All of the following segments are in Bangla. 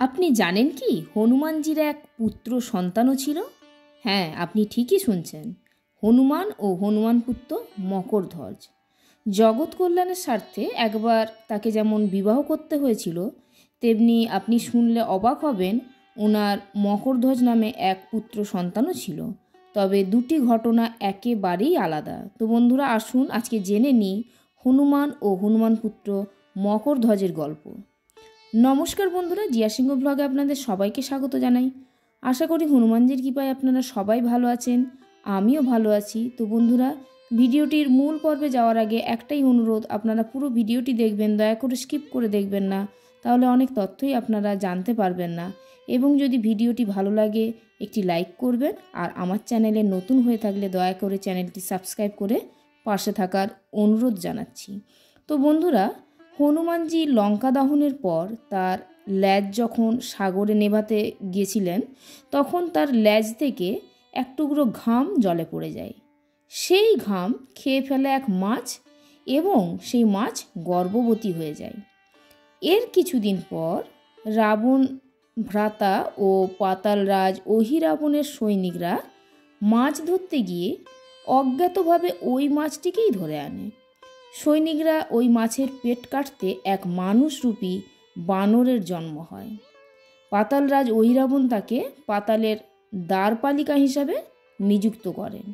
আপনি জানেন কি হনুমানজির এক পুত্র সন্তানও ছিল? হ্যাঁ, আপনি ঠিকই শুনছেন। হনুমান ও হনুমান পুত্র মকরধ্বজ। জগৎ কল্যাণের স্বার্থে একবার তাকে যেমন বিবাহ করতে হয়েছিল, তেমনি আপনি শুনলে অবাক হবেন ওনার মকরধ্বজ নামে এক পুত্র সন্তানও ছিল। তবে দুটি ঘটনা একেবারেই আলাদা। তো বন্ধুরা, আসুন আজকে জেনে নিই হনুমান ও হনুমান পুত্র মকরধ্বজের গল্প। নমস্কার বন্ধুরা, জিয়া সিংহ ব্লগে আপনাদের সবাইকে স্বাগত জানাই। আশা করি হনুমানজির কৃপায় আপনারা সবাই ভালো আছেন, আমিও ভালো আছি। তো বন্ধুরা, ভিডিওটির মূল পর্বে যাওয়ার আগে একটাই অনুরোধ, আপনারা পুরো ভিডিওটি দেখবেন, দয়া করে স্কিপ করে দেখবেন না, তাহলে অনেক তথ্যই আপনারা জানতে পারবেন না। এবং যদি ভিডিওটি ভালো লাগে একটি লাইক করবেন, আর আমার চ্যানেলে নতুন হয়ে থাকলে দয়া করে চ্যানেলটি সাবস্ক্রাইব করে পাশে থাকার অনুরোধ জানাচ্ছি। তো বন্ধুরা, হনুমানজি লঙ্কা দহনের পর তার ল্যাজ যখন সাগরে নেভাতে গিয়েছিলেন, তখন তার ল্যাজ থেকে এক টুকরো ঘাম জলে পড়ে যায়। সেই ঘাম খেয়ে ফেলে এক মাছ, এবং সেই মাছ গর্ভবতী হয়ে যায়। এর কিছুদিন পর রাবণ ভ্রাতা ও পাতালরাজ অহিরাবণের সৈনিকরা মাছ ধরতে গিয়ে অজ্ঞাতভাবে ওই মাছটিকেই ধরে আনে। সৈনিকরা ওই মাছের পেট কাটতে এক মানুষরূপী বানরের জন্ম হয়। পাতালরাজ অহিরাবণ তাকে পাতালের দ্বারপালিকা হিসাবে নিযুক্ত করেন।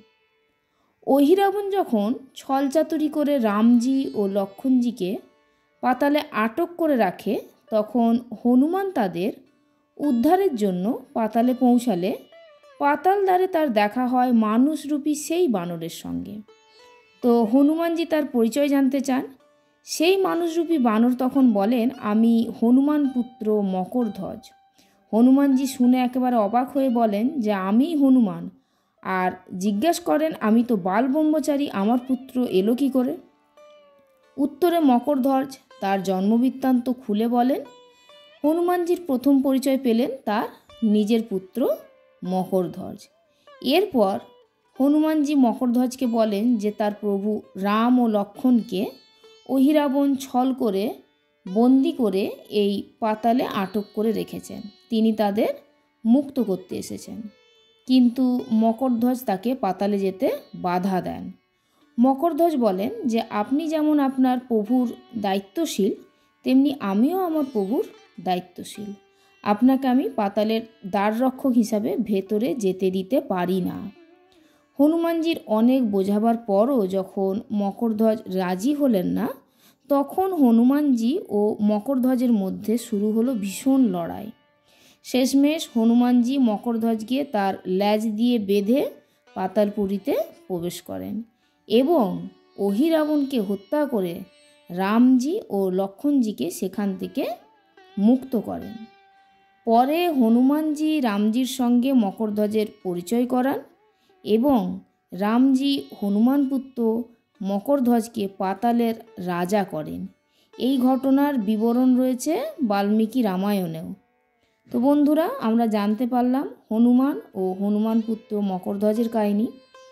অহিরাবণ যখন ছলচাতুরি করে রামজি ও লক্ষ্মণজিকে পাতালে আটক করে রাখে, তখন হনুমান তাদের উদ্ধারের জন্য পাতালে পৌঁছালে পাতাল দ্বারে তার দেখা হয় মানুষরূপী সেই বানরের সঙ্গে। তো হনুমানজি তার পরিচয় জানতে চান। সেই মানুষরূপী বানর তখন বলেন, আমি হনুমান পুত্র মকরধ্বজ। হনুমানজি শুনে একেবারে অবাক হয়ে বলেন যে আমিই হনুমান, আর জিজ্ঞাসা করেন আমি তো বাল ব্রহ্মচারী, আমার পুত্র এলো কী করে? উত্তরে মকরধ্বজ তার জন্মবৃত্তান্ত খুলে বলেন। হনুমানজির প্রথম পরিচয় পেলেন তার নিজের পুত্র মকরধ্বজ। এরপর হনুমানজি মকরধ্বজকে বলেন যে তার প্রভু রাম ও লক্ষ্মণকে অহিরাবণ ছল করে বন্দি করে এই পাতালে আটক করে রেখেছেন, তিনি তাদের মুক্ত করতে এসেছেন। কিন্তু মকরধ্বজ তাকে পাতালে যেতে বাধা দেন। মকরধ্বজ বলেন যে আপনি যেমন আপনার প্রভুর দায়িত্বশীল, তেমনি আমিও আমার প্রভুর দায়িত্বশীল। আপনাকে আমি পাতালের দ্বাররক্ষক হিসাবে ভেতরে যেতে দিতে পারি না। হনুমানজির অনেক বোঝাবার পরও যখন মকরধ্বজ রাজি হলেন না, তখন হনুমানজি ও মকরধ্বজের মধ্যে শুরু হলো ভীষণ লড়াই। শেষমেশ হনুমানজি মকরধ্বজকে তার ল্যাজ দিয়ে বেঁধে পাতালপুরীতে প্রবেশ করেন এবং অহিরাবণকে হত্যা করে রামজি ও লক্ষ্মণজিকে সেখান থেকে মুক্ত করেন। পরে হনুমানজি রামজির সঙ্গে মকরধ্বজের পরিচয় করান এবং রামজি হনুমান পুত্র মকরধ্বজকে পাতালের রাজা করেন। এই ঘটনার বিবরণ রয়েছে বাল্মীকি রামায়ণেও। তো বন্ধুরা, আমরা জানতে পারলাম হনুমান ও হনুমান পুত্র মকরধ্বজের কাহিনী।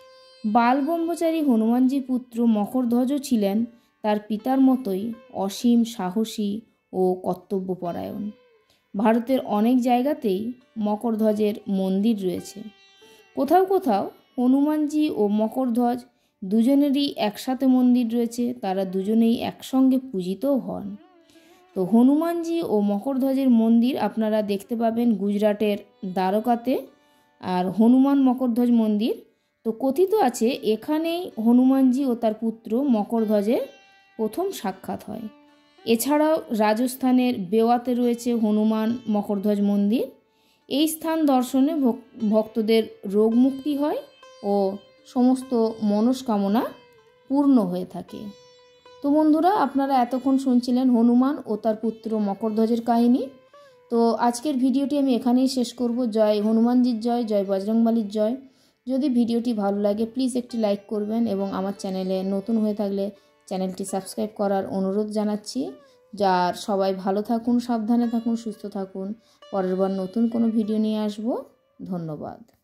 বাল ব্রহ্মচারী হনুমানজি পুত্র মকরধ্বজও ছিলেন তার পিতার মতোই অসীম সাহসী ও কর্তব্যপরায়ণ। ভারতের অনেক জায়গাতেই মকরধ্বজের মন্দির রয়েছে। কোথাও কোথাও হনুমানজি ও মকরধ্বজ দুজনেরই একসাথে মন্দির রয়েছে, তারা দুজনেই একসঙ্গে পূজিতও হন। তো হনুমানজি ও মকরধ্বজের মন্দির আপনারা দেখতে পাবেন গুজরাটের দ্বারকাতে। আর হনুমান মকরধ্বজ মন্দির তো কথিত আছে এখানেই হনুমানজি ও তার পুত্র মকরধ্বজের প্রথম সাক্ষাৎ হয়। এছাড়াও রাজস্থানের বেওয়াতে রয়েছে হনুমান মকরধ্বজ মন্দির। এই স্থান দর্শনে ভক্তদের রোগ মুক্তি হয় ও সমস্ত মনস্কামনা পূর্ণ হয়ে থাকে। তো বন্ধুরা, আপনারা এতক্ষণ শুনছিলেন হনুমান ও তার পুত্র মকরধ্বজের কাহিনী। তো আজকের ভিডিওটি আমি এখানেই শেষ করব। জয় হনুমানজির জয়, জয় বজরংবলীর জয়। যদি ভিডিওটি ভালো লাগে প্লিজ একটি লাইক করবেন এবং আমার চ্যানেলে নতুন হয়ে থাকলে চ্যানেলটি সাবস্ক্রাইব করার অনুরোধ জানাচ্ছি। যার সবাই ভালো থাকুন, সাবধানে থাকুন, সুস্থ থাকুন। পরের বার নতুন কোনো ভিডিও নিয়ে আসব। ধন্যবাদ।